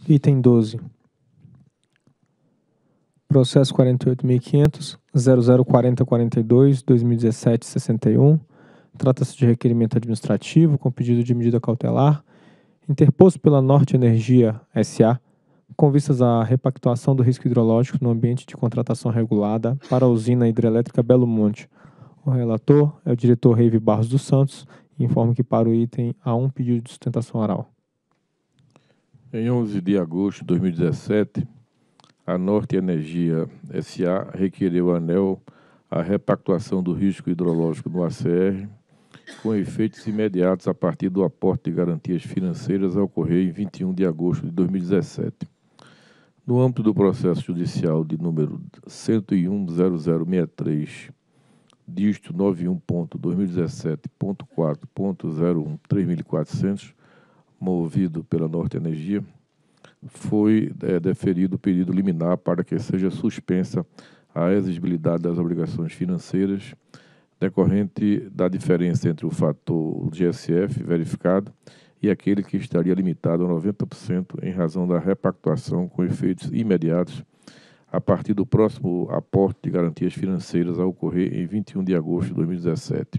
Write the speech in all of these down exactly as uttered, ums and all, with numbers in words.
Item doze. Processo quarenta e oito mil e quinhentos, zero zero quarenta quarenta e dois, dois mil e dezessete, sessenta e um. Trata-se de requerimento administrativo com pedido de medida cautelar, interposto pela Norte Energia S A, com vistas à repactuação do risco hidrológico no ambiente de contratação regulada para a usina hidrelétrica Belo Monte. O relator é o diretor Reive Barros dos Santos e informa que para o item há um pedido de sustentação oral. Em onze de agosto de dois mil e dezessete, a Norte Energia S A requereu à ANEEL a repactuação do risco hidrológico no A C R, com efeitos imediatos a partir do aporte de garantias financeiras a ocorrer em vinte e um de agosto de dois mil e dezessete. No âmbito do processo judicial de número cento e um ponto zero zero seis três, dígito noventa e um ponto dois mil e dezessete ponto quatro ponto zero um três mil e quatrocentos, movido pela Norte Energia, foi é, deferido o pedido liminar para que seja suspensa a exigibilidade das obrigações financeiras decorrente da diferença entre o fator G S F verificado e aquele que estaria limitado a noventa por cento em razão da repactuação com efeitos imediatos a partir do próximo aporte de garantias financeiras a ocorrer em vinte e um de agosto de dois mil e dezessete.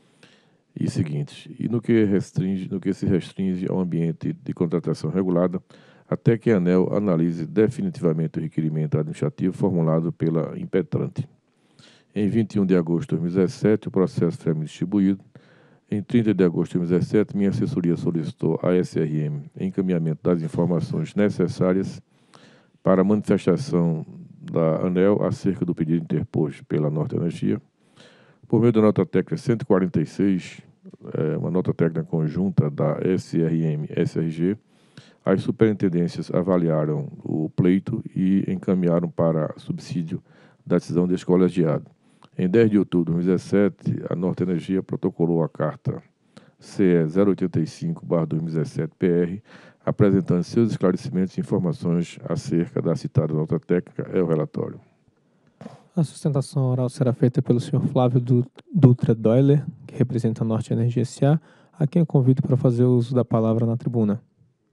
E seguintes, e no que, restringe, no que se restringe ao ambiente de contratação regulada, até que a ANEEL analise definitivamente o requerimento administrativo formulado pela impetrante. Em vinte e um de agosto de dois mil e dezessete, o processo foi me distribuído. Em trinta de agosto de dois mil e dezessete, minha assessoria solicitou à S R M encaminhamento das informações necessárias para a manifestação da ANEEL acerca do pedido interposto pela Norte Energia. Por meio da nota técnica cento e quarenta e seis, é, uma nota técnica conjunta da S R M e S R G, as superintendências avaliaram o pleito e encaminharam para subsídio da decisão deste colegiado. Em dez de outubro de dois mil e dezessete, a Norte Energia protocolou a carta C E zero oitenta e cinco barra dois mil e dezessete P R, apresentando seus esclarecimentos e informações acerca da citada nota técnica. É o relatório. A sustentação oral será feita pelo senhor Flávio Dutra Doiler, que representa a Norte Energia S A, a quem eu convido para fazer uso da palavra na tribuna.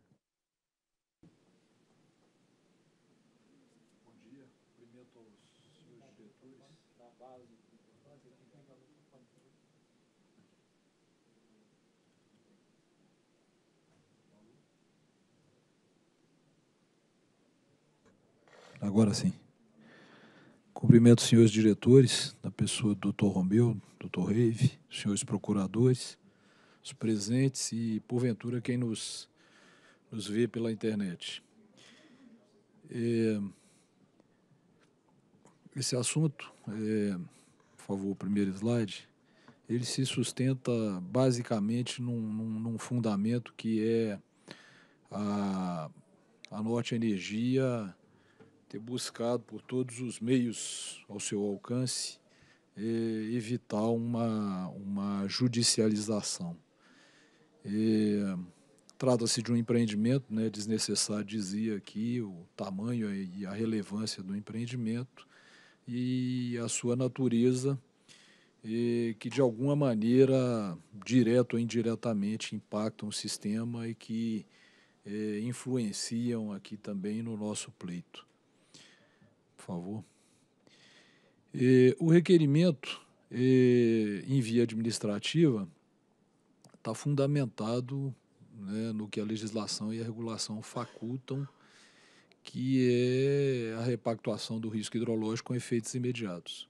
Agora sim. Cumprimento os senhores diretores, da pessoa do doutor Romeu, doutor Reive, os senhores procuradores, os presentes e, porventura, quem nos, nos vê pela internet. É, esse assunto, é, por favor, o primeiro slide, ele se sustenta basicamente num, num, num fundamento que é a, a Norte Energia ter buscado por todos os meios ao seu alcance eh, evitar uma, uma judicialização. Eh, Trata-se de um empreendimento, né, desnecessário, dizia aqui, o tamanho e a relevância do empreendimento e a sua natureza, eh, que de alguma maneira, direto ou indiretamente, impactam o sistema e que eh, influenciam aqui também no nosso pleito. Por favor. E, o requerimento e, em via administrativa está fundamentado, né, no que a legislação e a regulação facultam, que é a repactuação do risco hidrológico com efeitos imediatos.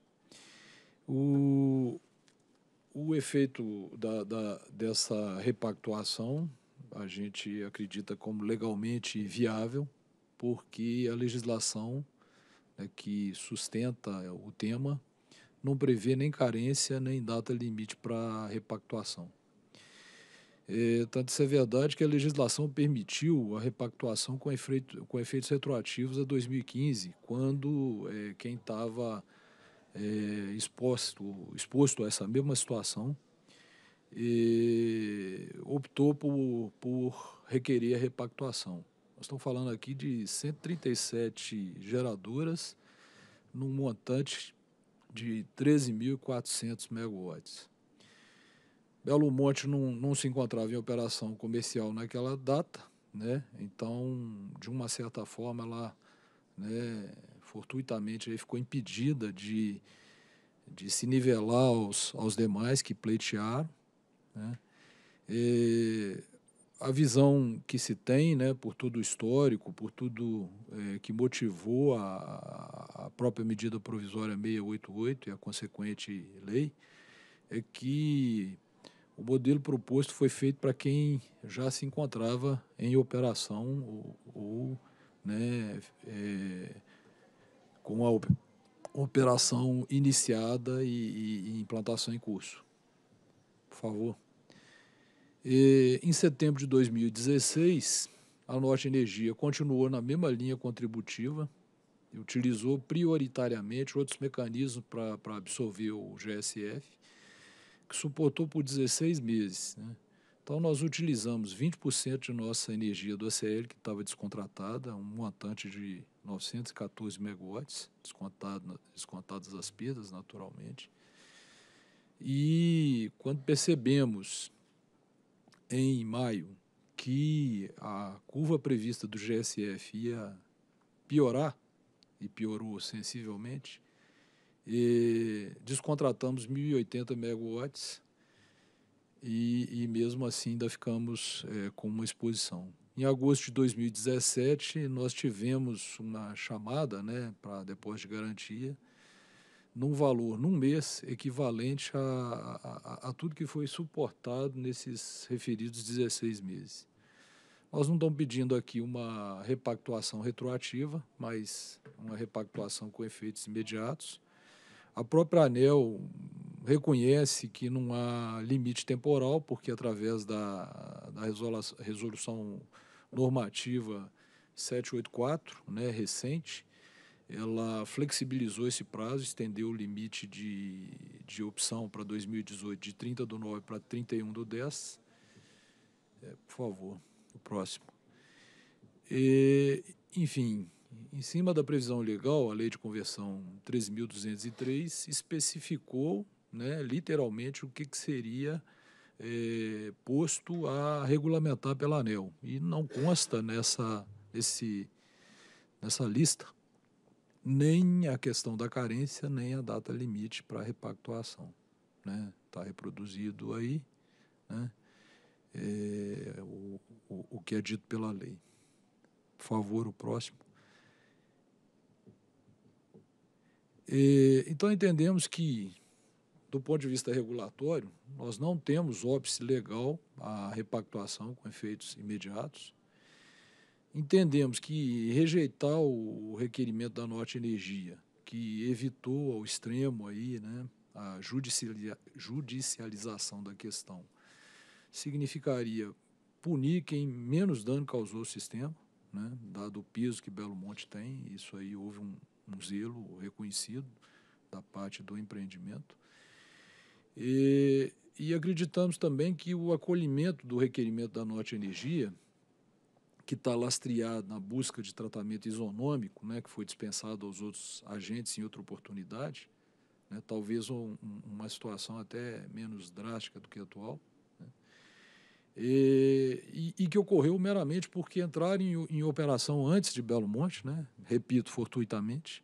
O, o efeito da, da, dessa repactuação a gente acredita como legalmente viável, porque a legislação que sustenta o tema, não prevê nem carência, nem data limite para repactuação. É, tanto isso é verdade que a legislação permitiu a repactuação com, efeito, com efeitos retroativos a dois mil e quinze, quando é, quem estava é, exposto, exposto a essa mesma situação é, optou por, por requerer a repactuação. Nós estamos falando aqui de cento e trinta e sete geradoras num montante de treze mil e quatrocentos megawatts. Belo Monte não, não se encontrava em operação comercial naquela data, né? Então, de uma certa forma, ela, né, fortuitamente aí ficou impedida de, de se nivelar aos, aos demais que pleitearam, né? E a visão que se tem, né, por todo o histórico, por tudo é, que motivou a, a própria medida provisória seiscentos e oitenta e oito e a consequente lei, é que o modelo proposto foi feito para quem já se encontrava em operação ou, ou né, é, com a op- operação iniciada e, e, e implantação em curso. Por favor. E, em setembro de dois mil e dezesseis, a Norte Energia continuou na mesma linha contributiva e utilizou prioritariamente outros mecanismos para absorver o G S F, que suportou por dezesseis meses, né? Então, nós utilizamos vinte por cento de nossa energia do A C L, que estava descontratada, um montante de novecentos e quatorze megawatts, descontado, descontadas as perdas, naturalmente. E quando percebemos, em maio, que a curva prevista do G S F ia piorar, e piorou sensivelmente, e descontratamos mil e oitenta megawatts, E, e mesmo assim ainda ficamos é, com uma exposição. Em agosto de dois mil e dezessete, nós tivemos uma chamada, né, para depósito de garantia, num valor, num mês, equivalente a, a, a tudo que foi suportado nesses referidos dezesseis meses. Nós não estamos pedindo aqui uma repactuação retroativa, mas uma repactuação com efeitos imediatos. A própria ANEEL reconhece que não há limite temporal, porque através da, da resolução normativa setecentos e oitenta e quatro, né, recente, ela flexibilizou esse prazo, estendeu o limite de, de opção para dois mil e dezoito de trinta do nove para trinta e um do dez. É, por favor, o próximo. E, enfim, em cima da previsão legal, a Lei de Conversão treze mil duzentos e três especificou, né, literalmente o que, que seria é, posto a regulamentar pela ANEEL. E não consta nessa, nesse, nessa lista nem a questão da carência, nem a data limite para repactuação. Né? Está reproduzido aí, né, é, o, o, o que é dito pela lei. Por favor, o próximo. E, então, entendemos que, do ponto de vista regulatório, nós não temos óbice legal à repactuação com efeitos imediatos. Entendemos que rejeitar o requerimento da Norte Energia, que evitou ao extremo aí, né, a judicialização da questão, significaria punir quem menos dano causou ao sistema, né, dado o peso que Belo Monte tem. Isso aí houve um, um zelo reconhecido da parte do empreendimento. E, e acreditamos também que o acolhimento do requerimento da Norte Energia, que está lastreado na busca de tratamento isonômico, né, que foi dispensado aos outros agentes em outra oportunidade, né, talvez um, uma situação até menos drástica do que a atual, né, e, e, e que ocorreu meramente porque entraram em, em operação antes de Belo Monte, né, repito, fortuitamente.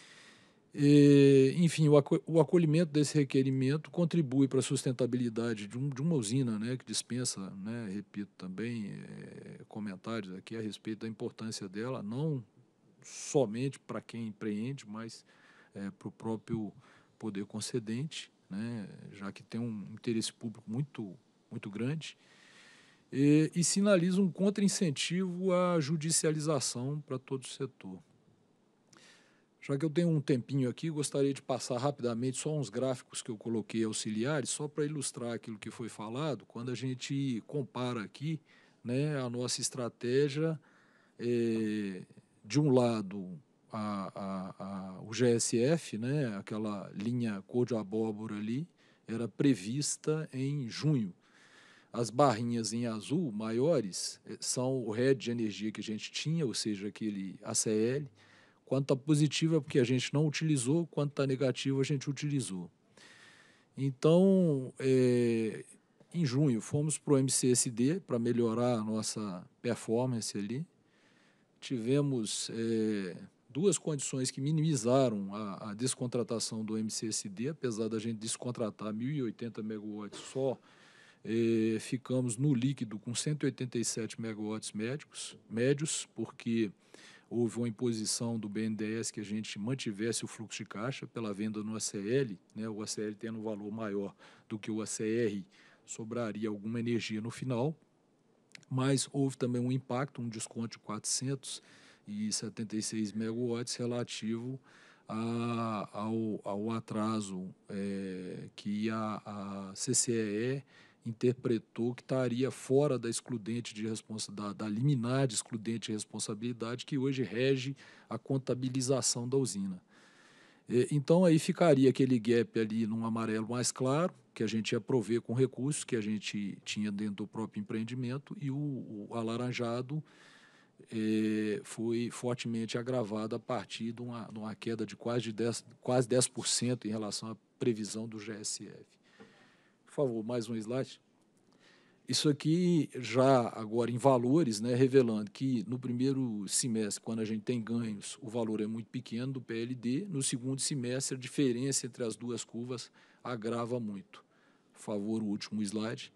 E, enfim, o, aco o acolhimento desse requerimento contribui para a sustentabilidade de, um, de uma usina, né, que dispensa, né, repito também, é, comentários aqui a respeito da importância dela, não somente para quem empreende, mas é, para o próprio poder concedente, né, já que tem um interesse público muito, muito grande, e, e sinaliza um contra-incentivo à judicialização para todo o setor. Já que eu tenho um tempinho aqui, gostaria de passar rapidamente só uns gráficos que eu coloquei auxiliares, só para ilustrar aquilo que foi falado, quando a gente compara aqui, né, a nossa estratégia, é, de um lado, a, a, a, o G S F, né, aquela linha cor de abóbora ali, era prevista em junho. As barrinhas em azul maiores são o head de energia que a gente tinha, ou seja, aquele A C L. Quando está positivo é porque a gente não utilizou, quando está negativo a gente utilizou. Então, é, em junho, fomos para o M C S D para melhorar a nossa performance ali. Tivemos é, duas condições que minimizaram a, a descontratação do M C S D, apesar da gente descontratar mil e oitenta megawatts só, é, ficamos no líquido com cento e oitenta e sete megawatts médicos, médios, porque houve uma imposição do B N D E S que a gente mantivesse o fluxo de caixa pela venda no A C L, né, o A C L tendo um valor maior do que o A C R, sobraria alguma energia no final, mas houve também um impacto, um desconto de quatrocentos e setenta e seis megawatts relativo a, ao, ao atraso é, que a, a C C E E interpretou que estaria fora da excludente de responsabilidade, da liminar de excludente de responsabilidade que hoje rege a contabilização da usina. Então, aí ficaria aquele gap ali num amarelo mais claro, que a gente ia prover com recursos que a gente tinha dentro do próprio empreendimento, e o, o alaranjado eh, foi fortemente agravado a partir de uma, de uma queda de quase dez, quase dez por cento em relação à previsão do G S F. Por favor, mais um slide. Isso aqui já agora em valores, né, revelando que no primeiro semestre, quando a gente tem ganhos, o valor é muito pequeno do P L D, no segundo semestre a diferença entre as duas curvas agrava muito. Por favor, o último slide.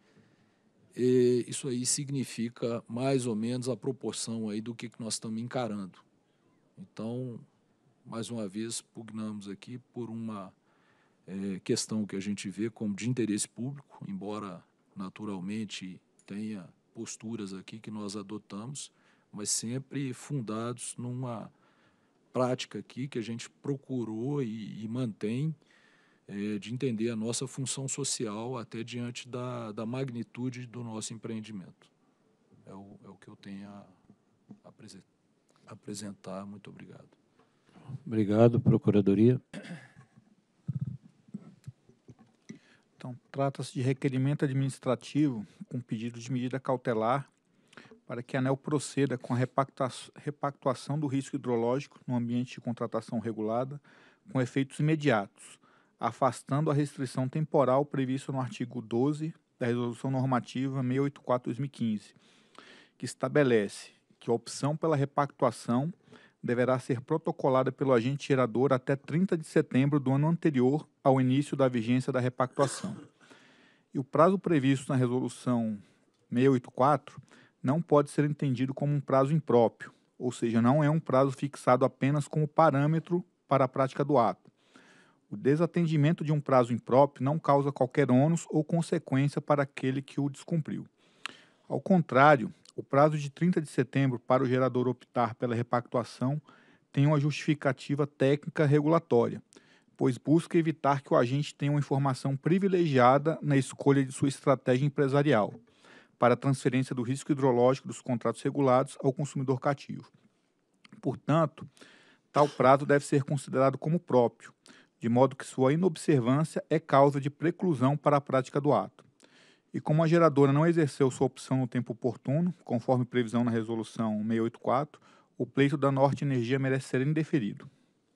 E isso aí significa mais ou menos a proporção aí do que, que nós estamos encarando. Então, mais uma vez, pugnamos aqui por uma é, questão que a gente vê como de interesse público, embora naturalmente tenha posturas aqui que nós adotamos, mas sempre fundados numa prática aqui que a gente procurou e, e mantém é, de entender a nossa função social até diante da, da magnitude do nosso empreendimento. É o, é o que eu tenho a, a apresentar. Muito obrigado. Obrigado, Procuradoria. Então, trata-se de requerimento administrativo com pedido de medida cautelar para que a ANEEL proceda com a repactuação do risco hidrológico no ambiente de contratação regulada com efeitos imediatos, afastando a restrição temporal prevista no artigo doze da Resolução Normativa seiscentos e oitenta e quatro barra dois mil e quinze, que estabelece que a opção pela repactuação deverá ser protocolada pelo agente gerador até trinta de setembro do ano anterior ao início da vigência da repactuação. E o prazo previsto na Resolução seiscentos e oitenta e quatro não pode ser entendido como um prazo impróprio, ou seja, não é um prazo fixado apenas como parâmetro para a prática do ato. O desatendimento de um prazo impróprio não causa qualquer ônus ou consequência para aquele que o descumpriu. Ao contrário, o prazo de trinta de setembro para o gerador optar pela repactuação tem uma justificativa técnica regulatória, pois busca evitar que o agente tenha uma informação privilegiada na escolha de sua estratégia empresarial para a transferência do risco hidrológico dos contratos regulados ao consumidor cativo. Portanto, tal prazo deve ser considerado como próprio, de modo que sua inobservância é causa de preclusão para a prática do ato. E como a geradora não exerceu sua opção no tempo oportuno, conforme previsão na Resolução seiscentos e oitenta e quatro, o pleito da Norte Energia merece ser indeferido.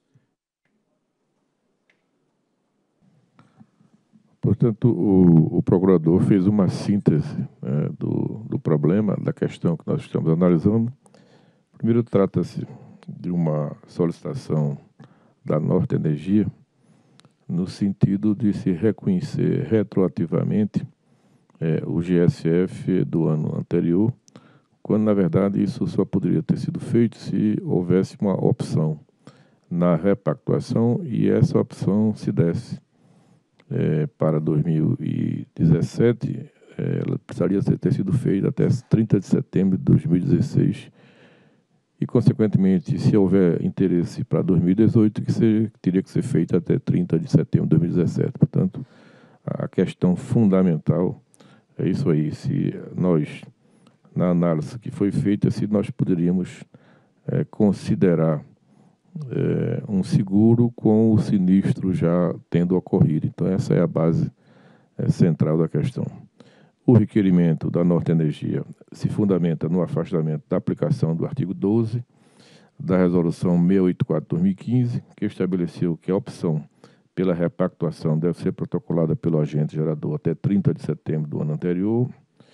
Portanto, o, o procurador fez uma síntese né, do, do problema, da questão que nós estamos analisando. Primeiro, trata-se de uma solicitação da Norte Energia no sentido de se reconhecer retroativamente é, o G S F do ano anterior, quando, na verdade, isso só poderia ter sido feito se houvesse uma opção na repactuação e essa opção se desse é, para dois mil e dezessete, é, ela precisaria ter sido feita até trinta de setembro de dois mil e dezesseis e, consequentemente, se houver interesse para dois mil e dezoito, que seja, teria que ser feita até trinta de setembro de dois mil e dezessete. Portanto, a questão fundamental é isso aí, se nós, na análise que foi feita, se nós poderíamos é, considerar é, um seguro com o sinistro já tendo ocorrido. Então, essa é a base é, central da questão. O requerimento da Norte Energia se fundamenta no afastamento da aplicação do artigo doze da Resolução seiscentos e oitenta e quatro barra dois mil e quinze, que estabeleceu que a opção pela repactuação deve ser protocolada pelo agente gerador até trinta de setembro do ano anterior,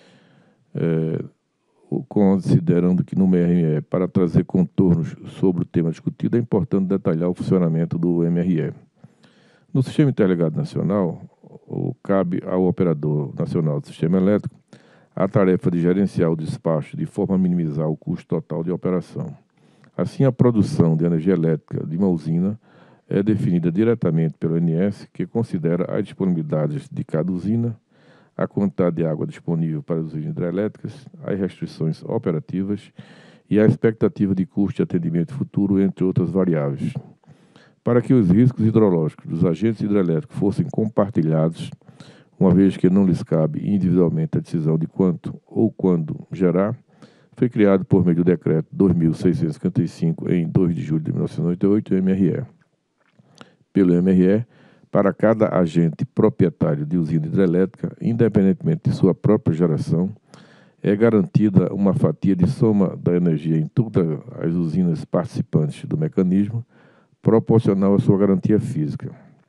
é, considerando que no M R E, para trazer contornos sobre o tema discutido, é importante detalhar o funcionamento do M R E. No Sistema Interligado Nacional, cabe ao Operador Nacional do Sistema Elétrico a tarefa de gerenciar o despacho de forma a minimizar o custo total de operação. Assim, a produção de energia elétrica de uma usina é definida diretamente pelo A N S, que considera as disponibilidades de cada usina, a quantidade de água disponível para as usinas hidrelétricas, as restrições operativas e a expectativa de custo de atendimento futuro, entre outras variáveis. Para que os riscos hidrológicos dos agentes hidrelétricos fossem compartilhados, uma vez que não lhes cabe individualmente a decisão de quanto ou quando gerar, foi criado por meio do Decreto dois mil seiscentos e cinquenta e cinco, em dois de julho de mil novecentos e noventa e oito, o M R E. Pelo M R E, para cada agente proprietário de usina hidrelétrica, independentemente de sua própria geração, é garantida uma fatia de soma da energia em todas as usinas participantes do mecanismo, proporcional à sua garantia física.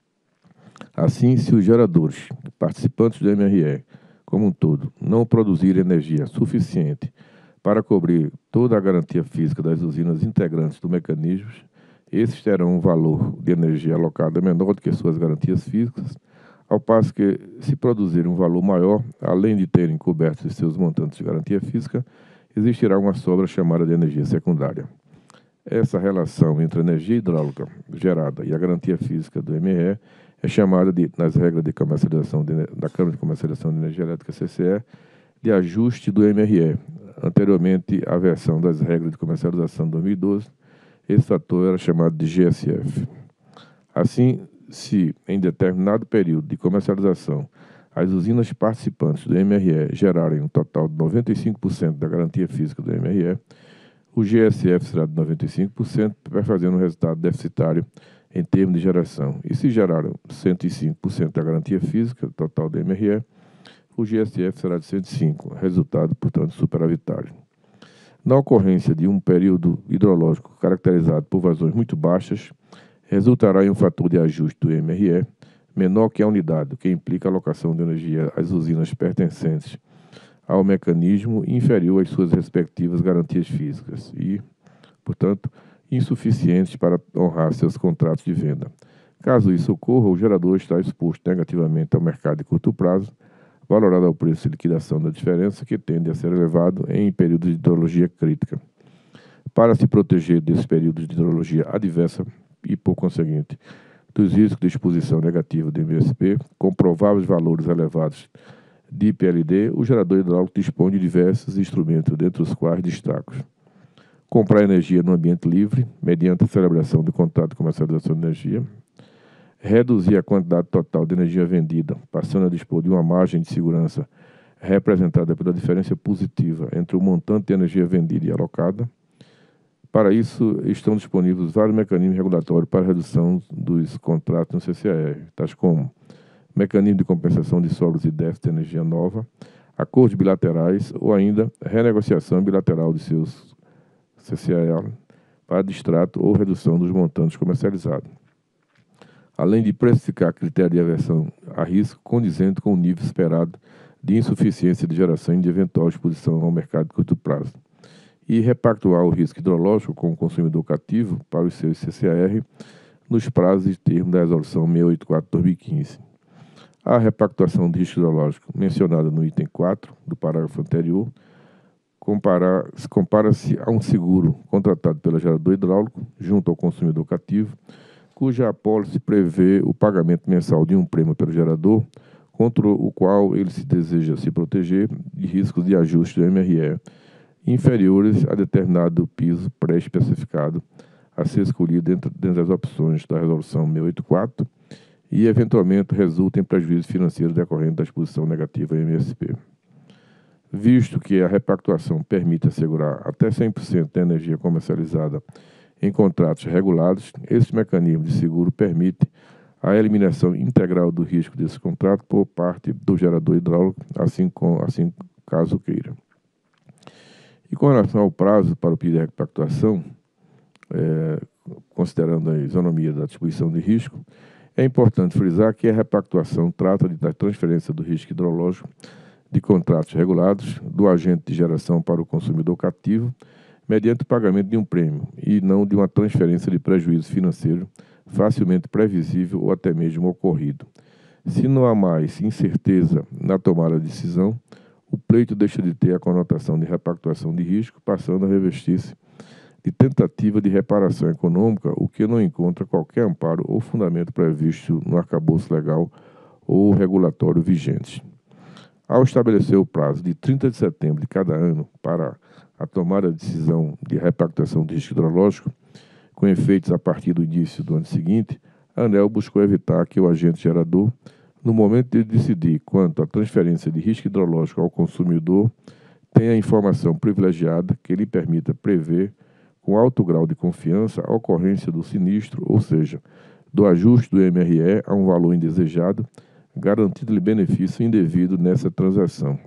Assim, se os geradores participantes do M R E, como um todo, não produzirem energia suficiente para cobrir toda a garantia física das usinas integrantes do mecanismo, esses terão um valor de energia alocada menor do que suas garantias físicas, ao passo que, se produzirem um valor maior, além de terem cobertos seus montantes de garantia física, existirá uma sobra chamada de energia secundária. Essa relação entre a energia hidráulica gerada e a garantia física do M R E é chamada, de, nas regras de comercialização de, da Câmara de Comercialização de Energia Elétrica, C C E, de ajuste do M R E. Anteriormente, a versão das regras de comercialização de dois mil e doze, esse fator era chamado de G S F. Assim, se em determinado período de comercialização as usinas participantes do M R E gerarem um total de noventa e cinco por cento da garantia física do M R E, o G S F será de noventa e cinco por cento, fazendo um resultado deficitário em termos de geração. E se geraram cento e cinco por cento da garantia física total do M R E, o G S F será de cento e cinco por cento, resultado, portanto, superavitário. Na ocorrência de um período hidrológico caracterizado por vazões muito baixas, resultará em um fator de ajuste do M R E menor que a unidade, o que implica a alocação de energia às usinas pertencentes ao mecanismo inferior às suas respectivas garantias físicas e, portanto, insuficientes para honrar seus contratos de venda. Caso isso ocorra, o gerador está exposto negativamente ao mercado de curto prazo, valorado ao preço de liquidação da diferença, que tende a ser elevado em períodos de hidrologia crítica. Para se proteger desses períodos de hidrologia adversa e, por conseguinte, dos riscos de exposição negativa do M S P, com prováveis valores elevados de I P L D, o gerador hidráulico dispõe de diversos instrumentos, dentre os quais destaco: comprar energia no ambiente livre, mediante a celebração de contrato de comercialização de energia; reduzir a quantidade total de energia vendida, passando a dispor de uma margem de segurança representada pela diferença positiva entre o montante de energia vendida e alocada. Para isso, estão disponíveis vários mecanismos regulatórios para a redução dos contratos no C C A R, tais como mecanismo de compensação de sobras e déficit de energia nova, acordos bilaterais ou ainda renegociação bilateral de seus C C A R para distrato ou redução dos montantes comercializados, além de precificar critério de aversão a risco condizente com o nível esperado de insuficiência de geração e de eventual exposição ao mercado de curto prazo, e repactuar o risco hidrológico com o consumidor cativo para os seus C C A R nos prazos e termos da Resolução seiscentos e oitenta e quatro de dois mil e quinze. A repactuação de risco hidrológico mencionada no item quatro do parágrafo anterior compara, compara-se a um seguro contratado pelo gerador hidráulico junto ao consumidor cativo, cuja apólice prevê o pagamento mensal de um prêmio pelo gerador, contra o qual ele se deseja se proteger de riscos de ajuste do M R E inferiores a determinado piso pré-especificado a ser escolhido dentro, dentro das opções da Resolução seiscentos e oitenta e quatro e, eventualmente, resulta em prejuízo financeiro decorrente da exposição negativa a M S P. Visto que a repactuação permite assegurar até cem por cento da energia comercializada em contratos regulados, esse mecanismo de seguro permite a eliminação integral do risco desse contrato por parte do gerador hidráulico, assim, com, assim caso queira. E com relação ao prazo para o pedido de repactuação, é, considerando a isonomia da distribuição de risco, É importante frisar que a repactuação trata de, da transferência do risco hidrológico de contratos regulados do agente de geração para o consumidor cativo, mediante o pagamento de um prêmio, e não de uma transferência de prejuízo financeiro facilmente previsível ou até mesmo ocorrido. Se não há mais incerteza na tomada de decisão, o pleito deixa de ter a conotação de repactuação de risco, passando a revestir-se de tentativa de reparação econômica, o que não encontra qualquer amparo ou fundamento previsto no arcabouço legal ou regulatório vigentes. Ao estabelecer o prazo de trinta de setembro de cada ano para a tomada de decisão de repactuação de risco hidrológico, com efeitos a partir do início do ano seguinte, a ANEEL buscou evitar que o agente gerador, no momento de decidir quanto à transferência de risco hidrológico ao consumidor, tenha informação privilegiada que lhe permita prever, com alto grau de confiança, a ocorrência do sinistro, ou seja, do ajuste do M R E a um valor indesejado, garantindo-lhe benefício indevido nessa transação.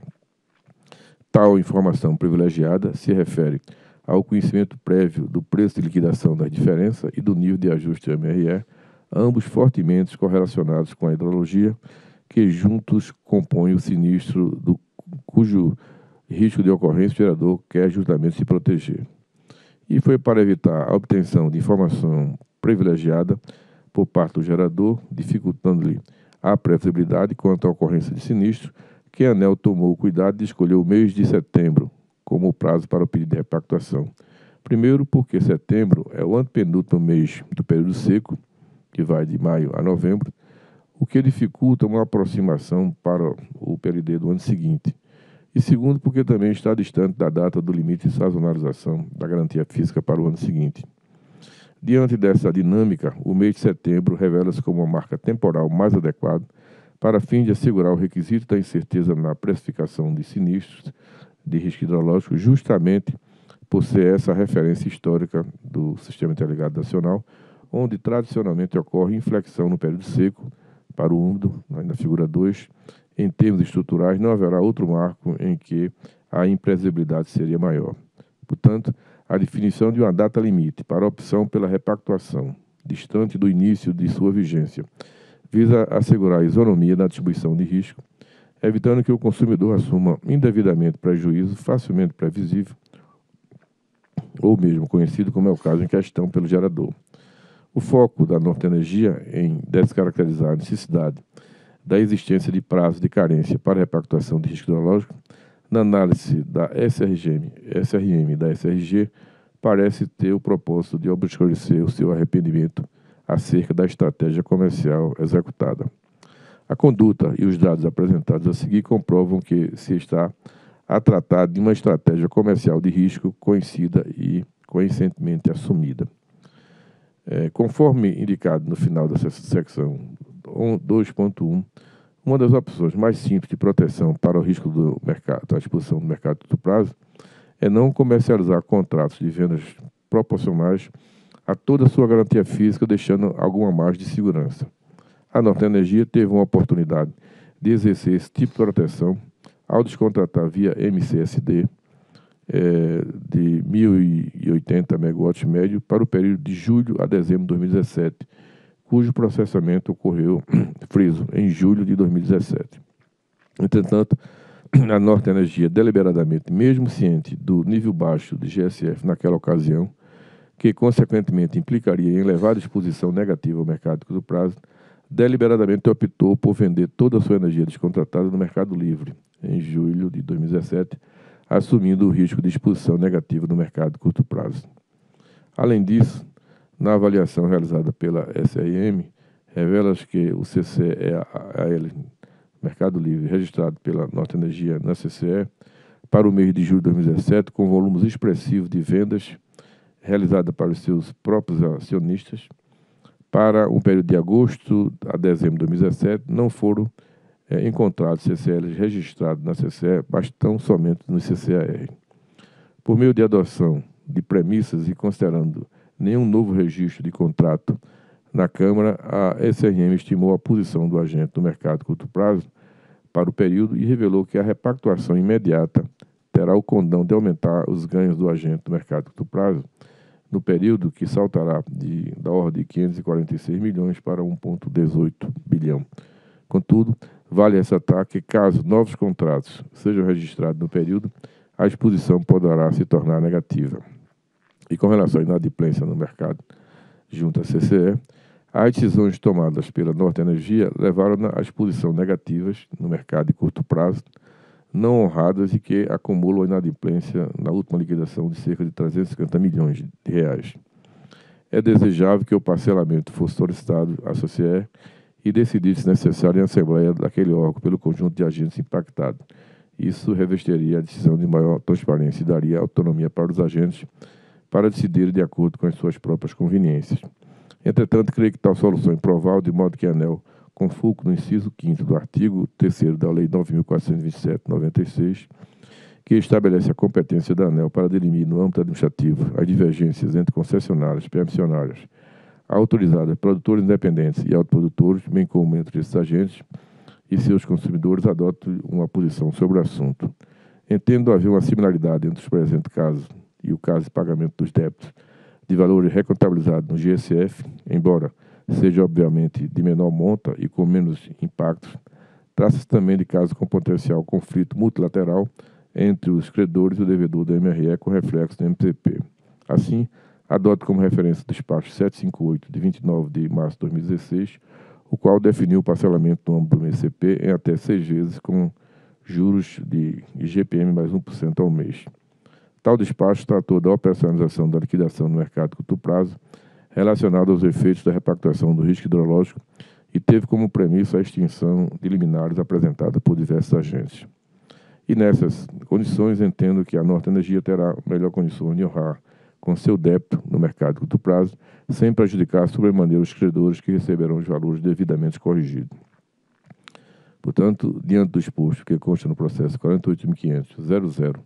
Tal informação privilegiada se refere ao conhecimento prévio do preço de liquidação das diferenças e do nível de ajuste do M R E, ambos fortemente correlacionados com a hidrologia, que juntos compõem o sinistro do, cujo risco de ocorrência o gerador quer justamente se proteger. E foi para evitar a obtenção de informação privilegiada por parte do gerador, dificultando-lhe a previsibilidade quanto à ocorrência de sinistro, que a ANEEL tomou o cuidado de escolher o mês de setembro como prazo para o pedido de repactuação. Primeiro, porque setembro é o antepenúltimo mês do período seco, que vai de maio a novembro, o que dificulta uma aproximação para o P L D do ano seguinte. E segundo, porque também está distante da data do limite de sazonalização da garantia física para o ano seguinte. Diante dessa dinâmica, o mês de setembro revela-se como uma marca temporal mais adequada para fim de assegurar o requisito da incerteza na precificação de sinistros de risco hidrológico, justamente por ser essa referência histórica do Sistema Interligado Nacional, onde tradicionalmente ocorre inflexão no período seco para o úmido, na figura dois. Em termos estruturais, não haverá outro marco em que a imprevisibilidade seria maior. Portanto, a definição de uma data limite para a opção pela repactuação, distante do início de sua vigência, visa assegurar a isonomia na distribuição de risco, evitando que o consumidor assuma indevidamente prejuízo facilmente previsível, ou mesmo conhecido como é o caso em questão pelo gerador. O foco da Norte Energia em descaracterizar a necessidade da existência de prazo de carência para repactuação de risco hidrológico, na análise da S R G, S R M e da S R G, parece ter o propósito de obscurecer o seu arrependimento acerca da estratégia comercial executada. A conduta e os dados apresentados a seguir comprovam que se está a tratar de uma estratégia comercial de risco conhecida e conscientemente assumida. É, conforme indicado no final dessa secção dois ponto um, uma das opções mais simples de proteção para o risco do mercado, a exposição do mercado de curto prazo, é não comercializar contratos de vendas proporcionais a toda a sua garantia física, deixando alguma margem de segurança. A Norte Energia teve uma oportunidade de exercer esse tipo de proteção ao descontratar via M C S D é, de mil e oitenta megawatts médio para o período de julho a dezembro de dois mil e dezessete, cujo processamento ocorreu, friso, em julho de dois mil e dezessete. Entretanto, a Norte Energia, deliberadamente, mesmo ciente do nível baixo de G S F naquela ocasião, que consequentemente implicaria em elevada exposição negativa ao mercado de curto prazo, deliberadamente optou por vender toda a sua energia descontratada no mercado livre, em julho de dois mil e dezessete, assumindo o risco de exposição negativa no mercado de curto prazo. Além disso, na avaliação realizada pela S R M, revela-se que o C C E A L, Mercado Livre, registrado pela Norte Energia na C C E, para o mês de julho de dois mil e dezessete, com volumes expressivos de vendas realizadas para os seus próprios acionistas, para um período de agosto a dezembro de dois mil e dezessete, não foram é, encontrados C C Ls registrados na C C E, mas tão somente no C C A R. Por meio de adoção de premissas e considerando nenhum novo registro de contrato na Câmara, a S R M estimou a posição do agente no mercado de curto prazo para o período e revelou que a repactuação imediata terá o condão de aumentar os ganhos do agente no mercado de curto prazo, no período, que saltará de, da ordem de quinhentos e quarenta e seis milhões para um vírgula dezoito bilhão. Contudo, vale ressaltar que, caso novos contratos sejam registrados no período, a exposição poderá se tornar negativa. E com relação à inadimplência no mercado, junto à C C E, as decisões tomadas pela Norte Energia levaram a exposição negativas no mercado de curto prazo, não honradas e que acumulam a inadimplência na última liquidação de cerca de trezentos e cinquenta milhões de reais. É desejável que o parcelamento fosse solicitado à C C E e decidido, se necessário, em assembleia daquele órgão pelo conjunto de agentes impactados. Isso revestiria a decisão de maior transparência e daria autonomia para os agentes para decidir de acordo com as suas próprias conveniências. Entretanto, creio que tal solução é improvável, de modo que a ANEEL, com foco no inciso quinto do artigo terceiro da Lei nove mil quatrocentos e vinte e sete de noventa e seis, que estabelece a competência da ANEEL para dirimir no âmbito administrativo as divergências entre concessionárias, permissionárias, autorizadas, produtores independentes e autoprodutores, bem como entre esses agentes e seus consumidores, adote uma posição sobre o assunto. Entendo haver uma similaridade entre os presentes casos e o caso de pagamento dos débitos de valores recontabilizados no G S F, embora seja obviamente de menor monta e com menos impactos, trata-se também de caso com potencial conflito multilateral entre os credores e o devedor do M R E com reflexo no M C P. Assim, adoto como referência o despacho setecentos e cinquenta e oito, de vinte e nove de março de dois mil e dezesseis, o qual definiu o parcelamento no âmbito do M C P em até seis vezes com juros de I G P M mais um por cento ao mês. Tal despacho tratou da operacionalização da liquidação no mercado de curto prazo, relacionado aos efeitos da repactuação do risco hidrológico, e teve como premissa a extinção de liminares apresentada por diversos agentes. E nessas condições, entendo que a Norte Energia terá melhor condição de honrar com seu débito no mercado de curto prazo, sem prejudicar sobremaneira os credores que receberão os valores devidamente corrigidos. Portanto, diante do exposto que consta no processo quarenta e oito mil quinhentos ponto zero zero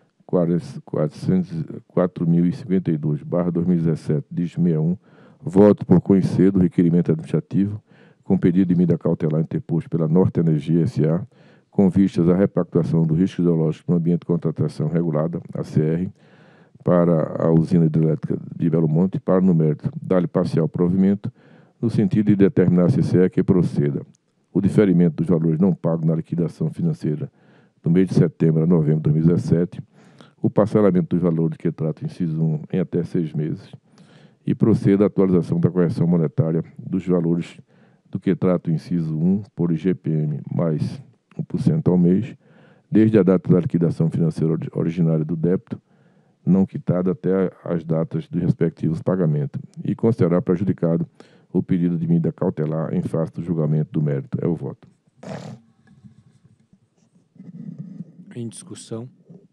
quatro mil e cinquenta e dois barra dois mil e dezessete, dígito sessenta e um, voto por conhecer do requerimento administrativo com pedido de medida cautelar interposto pela Norte Energia S A, com vistas à repactuação do risco hidrológico no ambiente de contratação regulada, A C R, para a usina hidrelétrica de Belo Monte, para, no mérito, dar-lhe parcial provimento, no sentido de determinar a C C E que proceda o diferimento dos valores não pagos na liquidação financeira do mês de setembro a novembro de dois mil e dezessete, o parcelamento dos valores que trata o inciso um em até seis meses e proceda à atualização da correção monetária dos valores do que trata o inciso um por I G P M mais um por cento ao mês, desde a data da liquidação financeira originária do débito, não quitada, até as datas dos respectivos pagamentos, e considerar prejudicado o pedido de medida cautelar em face do julgamento do mérito. É o voto. Em discussão.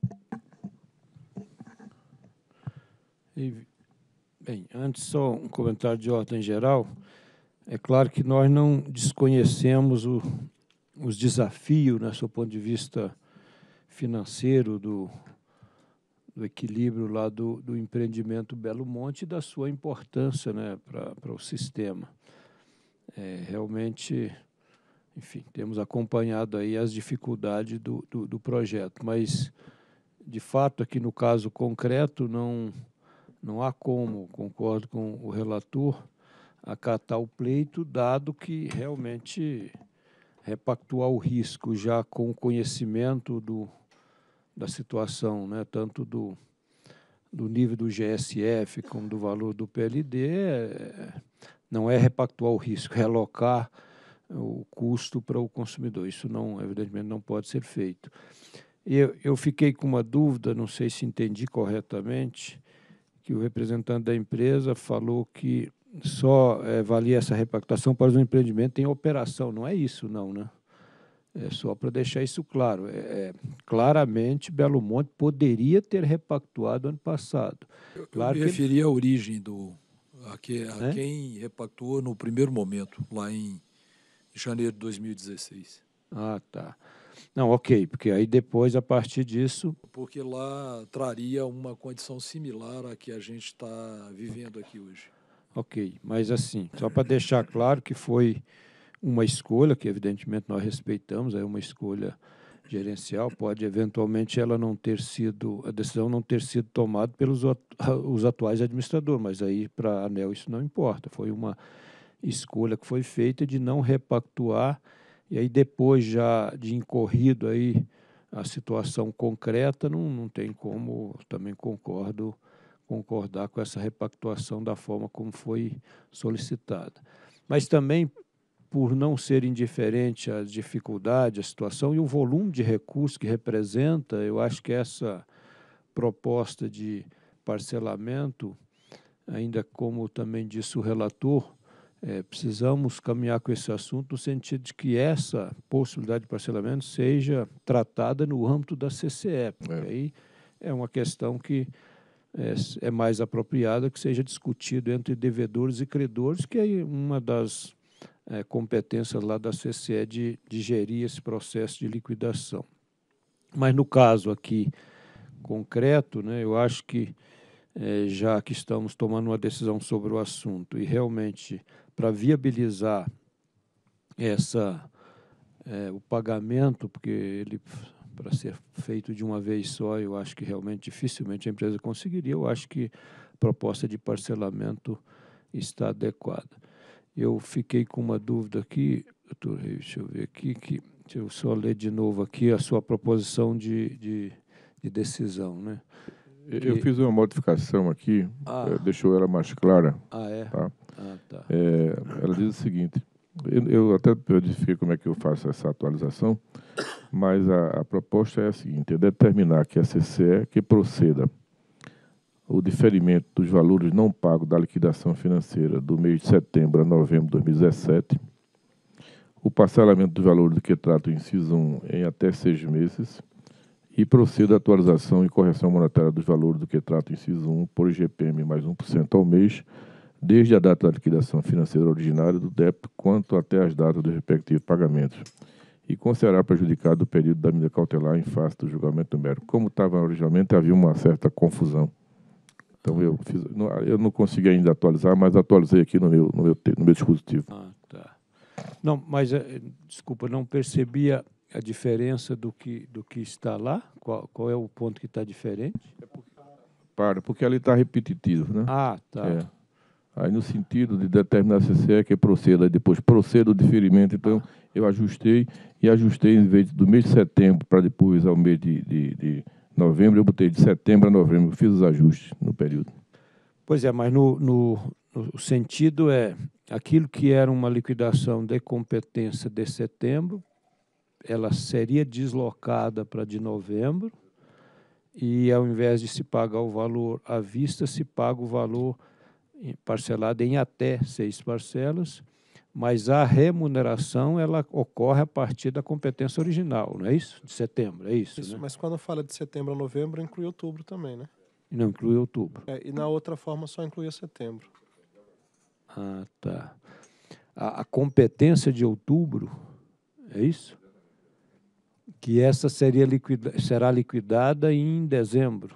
E, bem, antes só um comentário de ordem geral. É claro que nós não desconhecemos o, os desafios, né, do ponto de vista financeiro, do, do equilíbrio lá do, do empreendimento Belo Monte e da sua importância, né, para o sistema. É, realmente, enfim, temos acompanhado aí as dificuldades do, do, do projeto, mas, de fato, aqui no caso concreto, não... Não há como, concordo com o relator, acatar o pleito, dado que realmente repactuar o risco já com o conhecimento do, da situação, né, tanto do, do nível do G S F como do valor do P L D, é, não é repactuar o risco, é alocar o custo para o consumidor. Isso, não, evidentemente, não pode ser feito. Eu, eu fiquei com uma dúvida, não sei se entendi corretamente, que o representante da empresa falou que só é, valia essa repactuação para os empreendimentos em operação. Não é isso, não, né? É só para deixar isso claro. É, é, claramente, Belo Monte poderia ter repactuado ano passado. Claro Eu me que referi ele... à origem do... a, que, a é? quem repactuou no primeiro momento, lá em janeiro de dois mil e dezesseis. Ah, tá. Não, ok, porque aí depois, a partir disso... Porque lá traria uma condição similar à que a gente está vivendo aqui hoje. Ok, mas assim, só para deixar claro que foi uma escolha, que evidentemente nós respeitamos, é uma escolha gerencial, pode eventualmente ela não ter sido, a decisão não ter sido tomada pelos os atuais administradores, mas aí para a ANEEL isso não importa, foi uma escolha que foi feita de não repactuar, e aí depois já de incorrido aí a situação concreta, não, não tem como, também concordo, concordar com essa repactuação da forma como foi solicitada. Mas também, por não ser indiferente às dificuldades, à situação e o volume de recursos que representa, eu acho que essa proposta de parcelamento, ainda como também disse o relator, é, precisamos caminhar com esse assunto no sentido de que essa possibilidade de parcelamento seja tratada no âmbito da C C E, porque é. aí é uma questão que é, é mais apropriada que seja discutido entre devedores e credores, que é uma das é, competências lá da C C E de, de gerir esse processo de liquidação. Mas no caso aqui concreto, né, eu acho que é, já que estamos tomando uma decisão sobre o assunto e realmente para viabilizar essa, é, o pagamento, porque ele, para ser feito de uma vez só, eu acho que realmente dificilmente a empresa conseguiria, eu acho que a proposta de parcelamento está adequada. Eu fiquei com uma dúvida aqui, doutor Reis, deixa eu ver aqui, que, deixa eu só ler de novo aqui a sua proposição de, de, de decisão, né? Eu fiz uma modificação aqui, Ah. eh, deixou ela mais clara. Ah, é? Tá? Ah, tá. É, ela diz o seguinte, eu, eu até verifiquei como é que eu faço essa atualização, mas a, a proposta é a seguinte, é determinar que a C C E que proceda o diferimento dos valores não pagos da liquidação financeira do mês de setembro a novembro de dois mil e dezessete, o parcelamento dos valores do que trata o inciso um em até seis meses, e proceda a atualização e correção monetária dos valores do que trata o inciso um por I G P M mais um por cento ao mês, desde a data da liquidação financeira originária do débito, quanto até as datas dos respectivos pagamentos, e considerar prejudicado o período da medida cautelar em face do julgamento numérico. Como estava originalmente, havia uma certa confusão. Então, eu, fiz, não, eu não consegui ainda atualizar, mas atualizei aqui no meu, no meu, no meu dispositivo. Ah, tá. Não, mas, desculpa, não percebia a diferença do que, do que está lá? Qual, qual é o ponto que está diferente? Para, porque ali está repetitivo, né? Ah, tá. É. Aí, no sentido de determinar a C C E que proceda, depois proceda o diferimento, então, eu ajustei, e ajustei, em vez do mês de setembro para depois ao mês de, de, de novembro, eu botei de setembro a novembro, fiz os ajustes no período. Pois é, mas no, no, no sentido é, aquilo que era uma liquidação de competência de setembro, ela seria deslocada para de novembro, e ao invés de se pagar o valor à vista, se paga o valor parcelado em até seis parcelas, mas a remuneração ela ocorre a partir da competência original, não é isso? De setembro, é isso, Isso, né? mas quando fala de setembro a novembro, inclui outubro também, né? E não inclui outubro. É, e na outra forma só incluía setembro. Ah, tá. A, a competência de outubro, é isso? Que essa seria liquida, será liquidada em dezembro.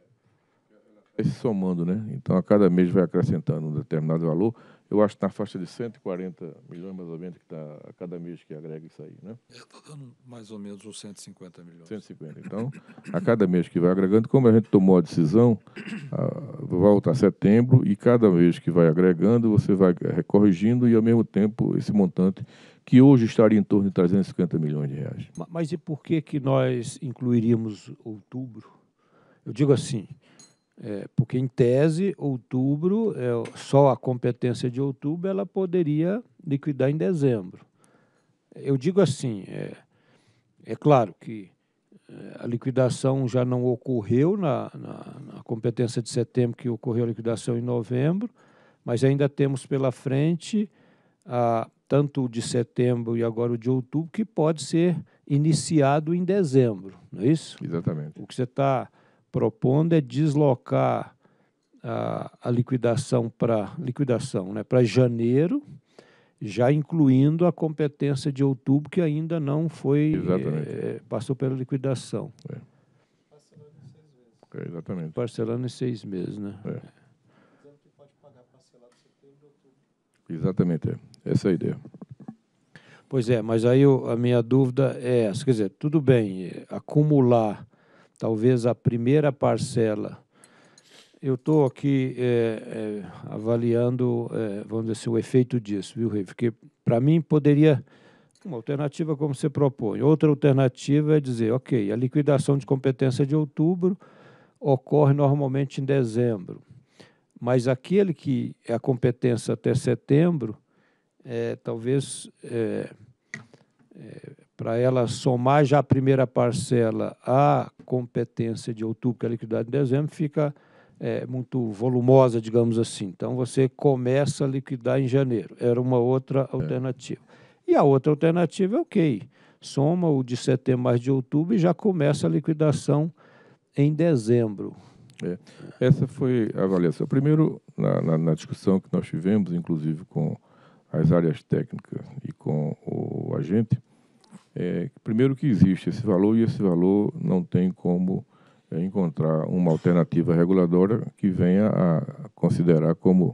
Vai se somando, né? Então, a cada mês vai acrescentando um determinado valor. Eu acho que na faixa de cento e quarenta milhões, mais ou menos, que está a cada mês que agrega isso aí, né? Está dando mais ou menos uns cento e cinquenta milhões. cento e cinquenta. Então, a cada mês que vai agregando, como a gente tomou a decisão, a, volta a setembro, e cada mês que vai agregando, você vai corrigindo, e ao mesmo tempo esse montante, que hoje estaria em torno de trezentos e cinquenta milhões de reais. Mas e por que que nós incluiríamos outubro? Eu digo assim, é, porque em tese, outubro, é, só a competência de outubro, ela poderia liquidar em dezembro. Eu digo assim, é, é claro que a liquidação já não ocorreu na, na, na competência de setembro, que ocorreu a liquidação em novembro, mas ainda temos pela frente a, tanto o de setembro e agora o de outubro, que pode ser iniciado em dezembro, não é isso? Exatamente. O que você está propondo é deslocar a, a liquidação para liquidação, né, para janeiro, já incluindo a competência de outubro, que ainda não foi, é, passou pela liquidação. É. É, exatamente. Parcelando em seis meses, né? É. Exatamente, é. Essa é a ideia. Pois é, mas aí eu, a minha dúvida é essa, quer dizer, tudo bem, eh, acumular talvez a primeira parcela. Eu estou aqui é, é, avaliando, é, vamos dizer assim, o efeito disso, viu, Rei? Porque, para mim, poderia... Uma alternativa como você propõe. Outra alternativa é dizer, ok, a liquidação de competência de outubro ocorre normalmente em dezembro, mas aquele que é a competência até setembro, é, talvez, é, é, para ela somar já a primeira parcela à competência de outubro, que é liquidada em dezembro, fica é, muito volumosa, digamos assim. Então, você começa a liquidar em janeiro. Era uma outra alternativa. E a outra alternativa é, ok, soma o de setembro mais de outubro e já começa a liquidação em dezembro. É, essa foi a avaliação. Primeiro, na, na, na discussão que nós tivemos, inclusive com as áreas técnicas e com o agente, é, primeiro que existe esse valor e esse valor não tem como é, encontrar uma alternativa reguladora que venha a considerar como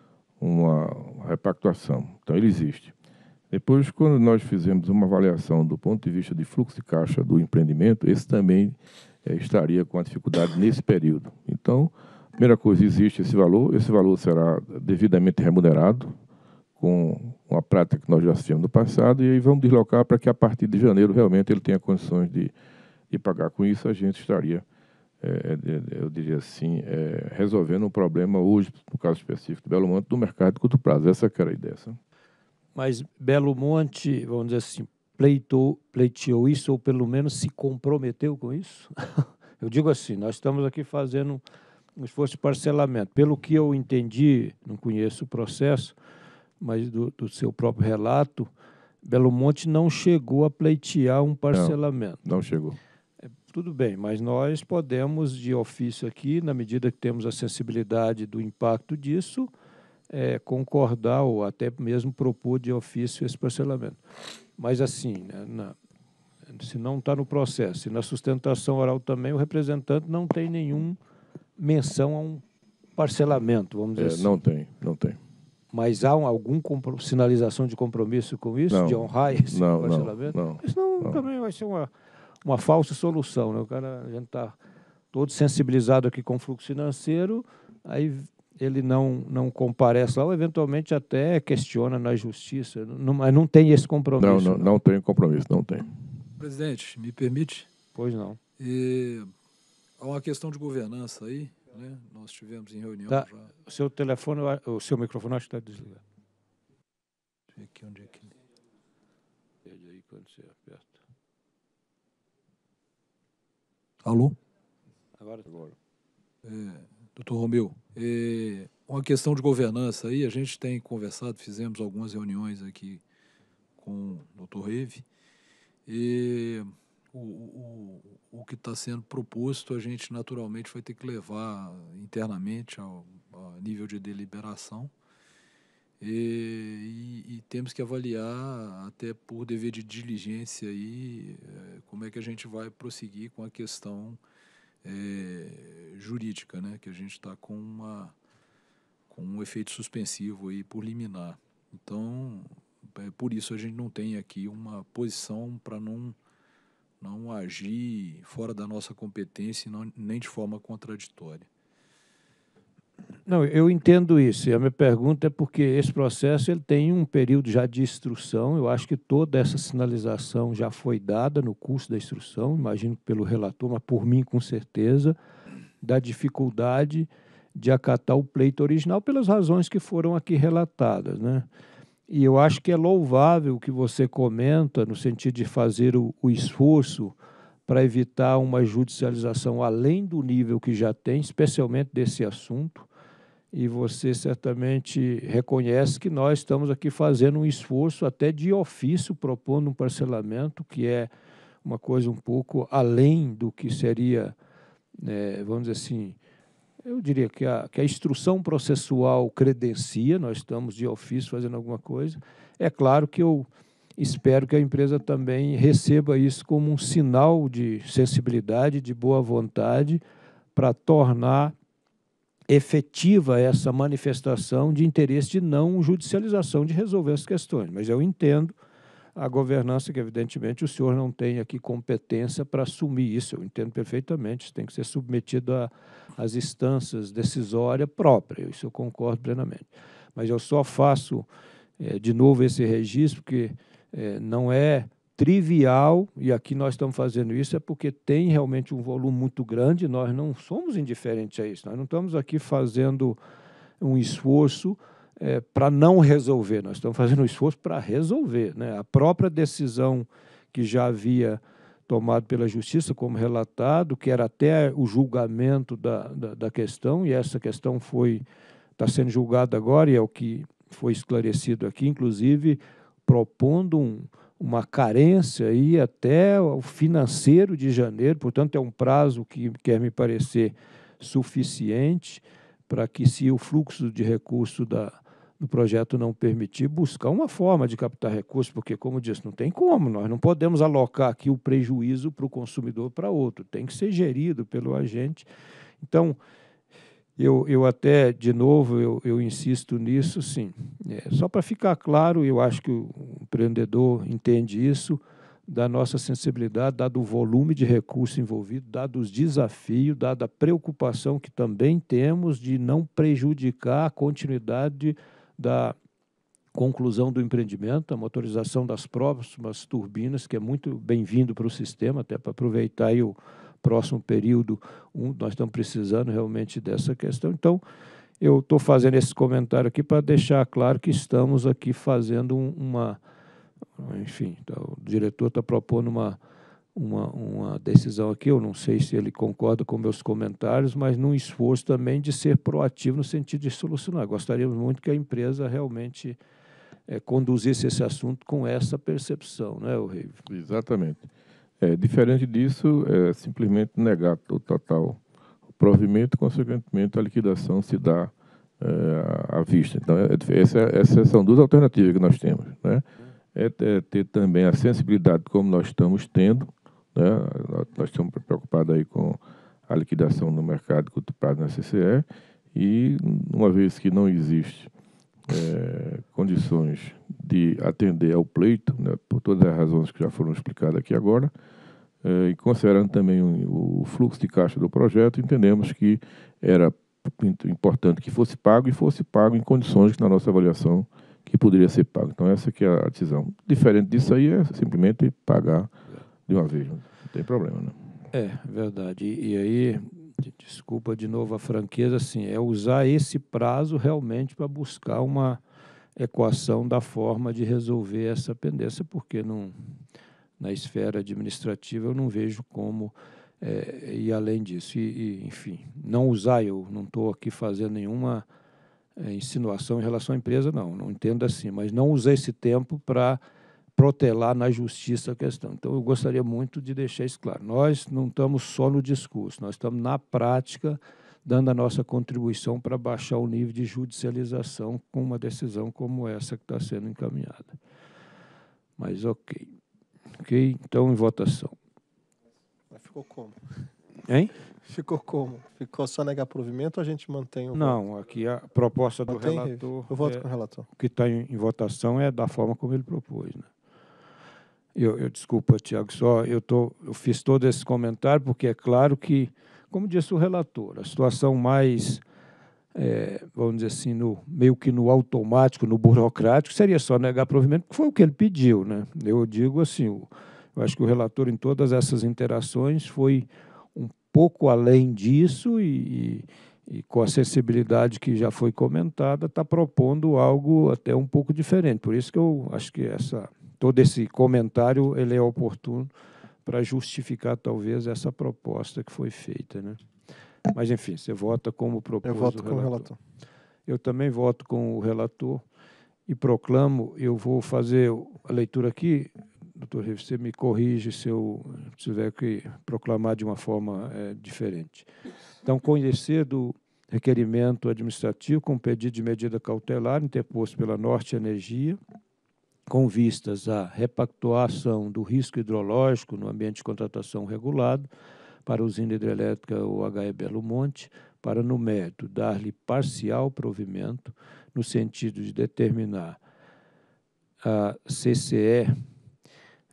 uma repactuação. Então, ele existe. Depois, quando nós fizemos uma avaliação do ponto de vista de fluxo de caixa do empreendimento, esse também é, estaria com a dificuldade nesse período. Então, primeira coisa, existe esse valor, esse valor será devidamente remunerado, com uma prática que nós já fizemos no passado, e aí vamos deslocar para que a partir de janeiro realmente ele tenha condições de, de pagar. Com isso, a gente estaria, é, eu diria assim, é, resolvendo um problema hoje, no caso específico do Belo Monte, do mercado de curto prazo. Essa que era a ideia. Sabe? Mas Belo Monte, vamos dizer assim, pleitou, pleiteou isso, ou pelo menos se comprometeu com isso? Eu digo assim, nós estamos aqui fazendo um esforço de parcelamento. Pelo que eu entendi, não conheço o processo, mas do, do seu próprio relato, Belo Monte não chegou a pleitear um parcelamento. Não, não chegou. É, tudo bem, mas nós podemos, de ofício aqui, na medida que temos a sensibilidade do impacto disso, É, concordar ou até mesmo propor de ofício esse parcelamento. Mas, assim, né, na, se não está no processo, e na sustentação oral também, o representante não tem nenhuma menção a um parcelamento, vamos dizer é, assim. Não tem, não tem. Mas há um, alguma sinalização de compromisso com isso, não, de honrar esse não, parcelamento? Não, não, isso não, não. Também vai ser uma, uma falsa solução. Né? O cara, a gente está todo sensibilizado aqui com o fluxo financeiro, aí ele não, não comparece lá, ou eventualmente até questiona na justiça, não, mas não tem esse compromisso. Não, não, não, não tem compromisso, não tem. Presidente, me permite? Pois não. E há uma questão de governança aí, né? Nós tivemos em reunião tá. já. O seu telefone, o seu microfone acho que está desligado. Deixa eu ver aqui onde é que... Pede aí quando você aperta. Alô? Agora. Agora. É... Doutor Romeu, é uma questão de governança aí, a gente tem conversado, fizemos algumas reuniões aqui com o doutor Reve, e o, o, o que está sendo proposto a gente naturalmente vai ter que levar internamente ao, ao nível de deliberação, e, e, e temos que avaliar até por dever de diligência aí, é, como é que a gente vai prosseguir com a questão É, jurídica, né, que a gente está com uma com um efeito suspensivo aí por liminar. Então, é, por isso a gente não tem aqui uma posição para não não agir fora da nossa competência, não, nem de forma contraditória. Não, eu entendo isso. E a minha pergunta é porque esse processo ele tem um período já de instrução. Eu acho que toda essa sinalização já foi dada no curso da instrução, imagino pelo relator, mas por mim com certeza, da dificuldade de acatar o pleito original pelas razões que foram aqui relatadas, né? E eu acho que é louvável o que você comenta no sentido de fazer o, o esforço para evitar uma judicialização além do nível que já tem, especialmente desse assunto. E você certamente reconhece que nós estamos aqui fazendo um esforço até de ofício, propondo um parcelamento, que é uma coisa um pouco além do que seria, é, vamos dizer assim, eu diria que a, que a instrução processual credencia, nós estamos de ofício fazendo alguma coisa. É claro que eu espero que a empresa também receba isso como um sinal de sensibilidade, de boa vontade, para tornar efetiva essa manifestação de interesse de não judicialização de resolver as questões. Mas eu entendo a governança, que evidentemente o senhor não tem aqui competência para assumir isso, eu entendo perfeitamente, isso tem que ser submetido a, às instâncias decisórias próprias, isso eu concordo plenamente. Mas eu só faço, é, de novo, esse registro, porque é, não é trivial, e aqui nós estamos fazendo isso, é porque tem realmente um volume muito grande, nós não somos indiferentes a isso, nós não estamos aqui fazendo um esforço é, para não resolver, nós estamos fazendo um esforço para resolver, né? A própria decisão que já havia tomado pela Justiça, como relatado, que era até o julgamento da, da, da questão, e essa questão foi, está sendo julgada agora, e é o que foi esclarecido aqui, inclusive propondo um uma carência aí até o financeiro de janeiro, portanto, é um prazo que quer me parecer suficiente para que, se o fluxo de recurso da, do projeto não permitir, buscar uma forma de captar recursos, porque, como disse, não tem como, nós não podemos alocar aqui o prejuízo para o consumidor para outro, tem que ser gerido pelo agente. Então, Eu, eu até, de novo, eu, eu insisto nisso, sim. É, só para ficar claro, eu acho que o empreendedor entende isso, da nossa sensibilidade, dado o volume de recurso envolvido, dado os desafios, dada a preocupação que também temos de não prejudicar a continuidade da conclusão do empreendimento, a motorização das próximas turbinas, que é muito bem-vindo para o sistema, até para aproveitar aí o próximo período, um, nós estamos precisando realmente dessa questão. Então, eu estou fazendo esse comentário aqui para deixar claro que estamos aqui fazendo um, uma... Enfim, o diretor está propondo uma, uma, uma decisão aqui, eu não sei se ele concorda com meus comentários, mas num esforço também de ser proativo no sentido de solucionar. Gostaríamos muito que a empresa realmente é, conduzisse esse assunto com essa percepção, não é, Reive? Exatamente. É, diferente disso, é simplesmente negar o total o provimento, consequentemente a liquidação se dá é, à vista. Então, é, essa, essas são duas alternativas que nós temos, né? É, é ter também a sensibilidade como nós estamos tendo, né? Nós estamos preocupados aí com a liquidação no mercado curto prazo na C C E, e uma vez que não existe é, condições de atender ao pleito, né, por todas as razões que já foram explicadas aqui agora, é, e considerando também o, o fluxo de caixa do projeto, entendemos que era importante que fosse pago e fosse pago em condições que, na nossa avaliação, que poderia ser pago. Então, essa que é a decisão. Diferente disso aí é simplesmente pagar de uma vez, não tem problema, né? É, verdade. E, e aí, desculpa de novo a franqueza, assim, é usar esse prazo realmente para buscar uma equação da forma de resolver essa pendência, porque não, na esfera administrativa eu não vejo como é, ir além disso. E, e, enfim, não usar, eu não estou aqui fazendo nenhuma é, insinuação em relação à empresa, não, não entendo assim, mas não usar esse tempo para protelar na justiça a questão. Então, eu gostaria muito de deixar isso claro. Nós não estamos só no discurso, nós estamos na prática dando a nossa contribuição para baixar o nível de judicialização com uma decisão como essa que está sendo encaminhada. Mas ok. Ok? Então, em votação. Ficou como? Hein? Ficou como? Ficou só negar provimento ou a gente mantém o Não, voto? aqui a proposta do Mantém, relator... eu voto é, com o relator. o que está em, em votação é da forma como ele propôs, né? Eu, eu desculpa, Tiago, só eu, tô, eu fiz todo esse comentário porque é claro que, como disse o relator, a situação mais, é, vamos dizer assim, no, meio que no automático, no burocrático, seria só negar provimento, que foi o que ele pediu, né? Eu digo assim, eu, eu acho que o relator em todas essas interações foi um pouco além disso e, e, e com a sensibilidade que já foi comentada, está propondo algo até um pouco diferente. Por isso que eu acho que essa... todo esse comentário ele é oportuno para justificar, talvez, essa proposta que foi feita, né? Mas, enfim, você vota como propôs Eu voto o com o relator. relator. Eu também voto com o relator e proclamo, eu vou fazer a leitura aqui, doutor Reive, você me corrige se eu tiver que proclamar de uma forma é, diferente. Então, conhecer do requerimento administrativo com pedido de medida cautelar interposto pela Norte Energia, com vistas à repactuação do risco hidrológico no ambiente de contratação regulado para a usina hidrelétrica O H E Belo Monte, para, no mérito, dar-lhe parcial provimento no sentido de determinar a C C E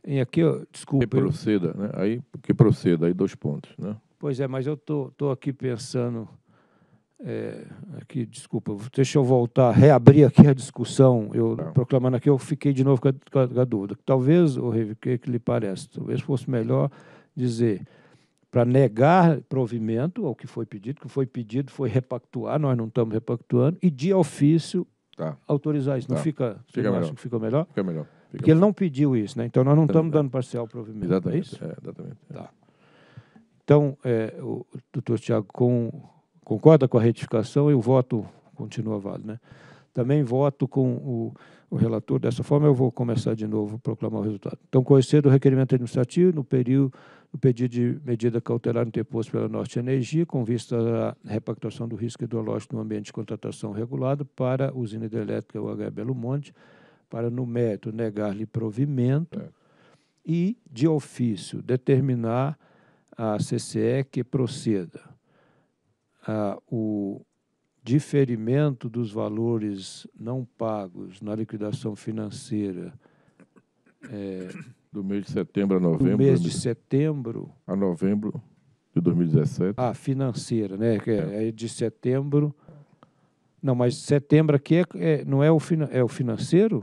Em aqui, ó, desculpa. Que proceda, né? Aí, que proceda, aí dois pontos, né? Pois é, mas eu tô, tô aqui pensando, é, aqui, desculpa, deixa eu voltar, reabrir aqui a discussão, eu Tá. proclamando aqui, eu fiquei de novo com a, com a, com a dúvida. Talvez, o Revi, o que, que lhe parece? Talvez fosse melhor dizer, para negar provimento ao que foi pedido, que foi pedido foi repactuar, nós não estamos repactuando, e de ofício Tá. autorizar isso. Não Tá. fica, você Fica não acha melhor. que fica melhor? Fica melhor. Fica Porque ele melhor. não pediu isso, né? Então nós não estamos Exatamente. dando parcial provimento. Exatamente. É isso? É, exatamente. É. Tá. Então, é, o doutor Tiago com, concorda com a retificação e o voto continua válido, né? Também voto com o, o relator. Dessa forma, eu vou começar de novo a proclamar o resultado. Então, conhecer do requerimento administrativo no período no pedido de medida cautelar interposto pela Norte Energia, com vista à repactuação do risco hidrológico no ambiente de contratação regulado para a usina hidrelétrica U H Belo Monte, para, no mérito, negar-lhe provimento É. e, de ofício, determinar a C C E que proceda a, o diferimento dos valores não pagos na liquidação financeira é, Do mês de setembro a do novembro. mês de dois mil setembro, A novembro de dois mil e dezessete. ah, financeira, né? Que é, é de setembro. Não, mas setembro aqui é, é, não é o, fina, é o financeiro?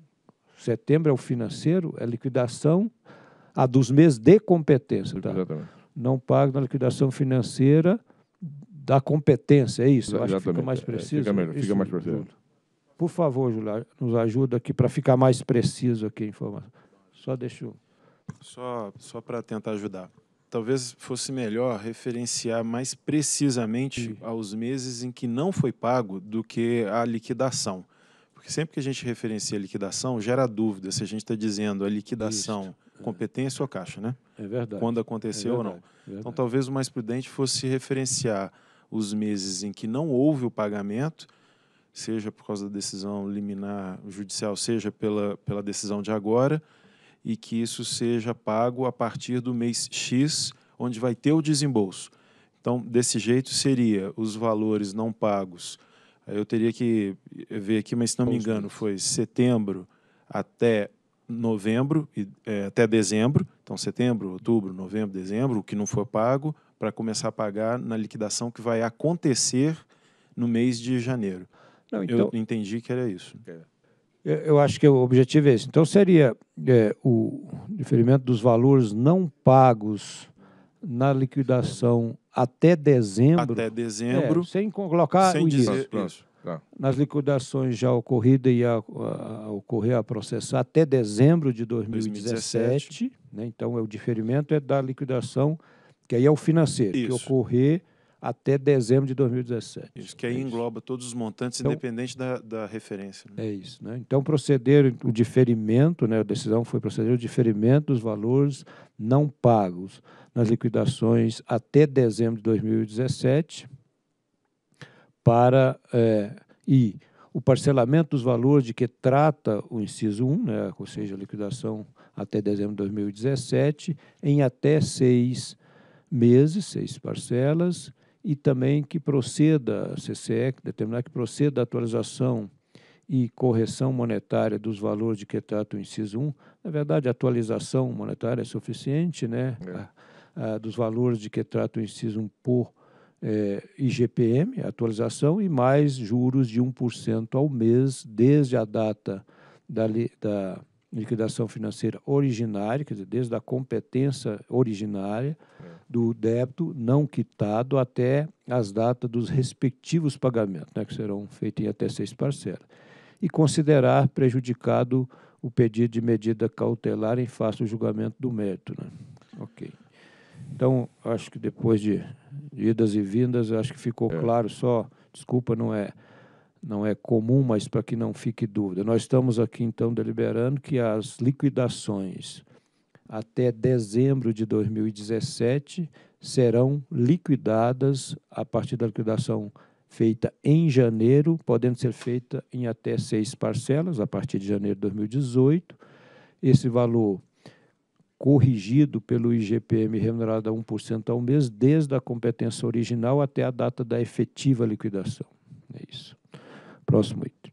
Setembro é o financeiro, é liquidação a dos meses de competência, tá? Exatamente. Não pago na liquidação financeira da competência, é isso? Eu acho que fica Exatamente. mais É, preciso. fica melhor, fica Isso, mais preciso. Júlio. Por favor, Júlio, nos ajuda aqui para ficar mais preciso aqui a informação. Só deixa eu... Só, só para tentar ajudar. Talvez fosse melhor referenciar mais precisamente Sim. aos meses em que não foi pago do que a liquidação. Porque sempre que a gente referencia a liquidação, gera dúvida se a gente está dizendo a liquidação, competência ou caixa, né? É verdade. Quando aconteceu é ou não. verdade, verdade. Então, talvez o mais prudente fosse referenciar os meses em que não houve o pagamento, seja por causa da decisão liminar judicial, seja pela, pela decisão de agora, e que isso seja pago a partir do mês X, onde vai ter o desembolso. Então, desse jeito, seria os valores não pagos. Aí eu teria que ver aqui, mas se não me engano, foi setembro até novembro, e, é, até dezembro. Então, setembro, outubro, novembro, dezembro, o que não for pago, para começar a pagar na liquidação que vai acontecer no mês de janeiro. Não, então, eu entendi que era isso. eu, eu acho que o objetivo é esse. Então, seria é, o diferimento dos valores não pagos na liquidação até dezembro. Até dezembro. É, sem colocar sem o dizer início. isso. Tá. Nas liquidações já ocorridas e a, a, a ocorrer a processar até dezembro de dois mil e dezessete. Né? Então, é o diferimento é da liquidação, que aí é o financeiro, Isso. que ocorrer até dezembro de dois mil e dezessete. Isso, que aí é engloba todos os montantes, então, independente da, da referência. Né? É isso. Né? Então, proceder o diferimento, né? A decisão foi proceder o diferimento dos valores não pagos nas liquidações até dezembro de dois mil e dezessete, para é, e o parcelamento dos valores de que trata o inciso um, né, ou seja, a liquidação até dezembro de dois mil e dezessete, em até seis meses, seis parcelas, e também que proceda, a C C E, determinar que proceda a atualização e correção monetária dos valores de que trata o inciso um. Na verdade, a atualização monetária é suficiente, né, É. a, a, dos valores de que trata o inciso um por É, I G P M, atualização, e mais juros de um por cento ao mês, desde a data da, li, da liquidação financeira originária, quer dizer, desde a competência originária do débito não quitado até as datas dos respectivos pagamentos, né, que serão feitos em até seis parcelas. E considerar prejudicado o pedido de medida cautelar em face do julgamento do mérito. Né? Ok. Então, acho que depois de, de idas e vindas, acho que ficou É. claro só, desculpa, não é, não é comum, mas para que não fique dúvida. Nós estamos aqui, então, deliberando que as liquidações até dezembro de dois mil e dezessete serão liquidadas a partir da liquidação feita em janeiro, podendo ser feita em até seis parcelas, a partir de janeiro de dois mil e dezoito. Esse valor corrigido pelo I G P M remunerado a um por cento ao mês, desde a competência original até a data da efetiva liquidação. É isso. Próximo item.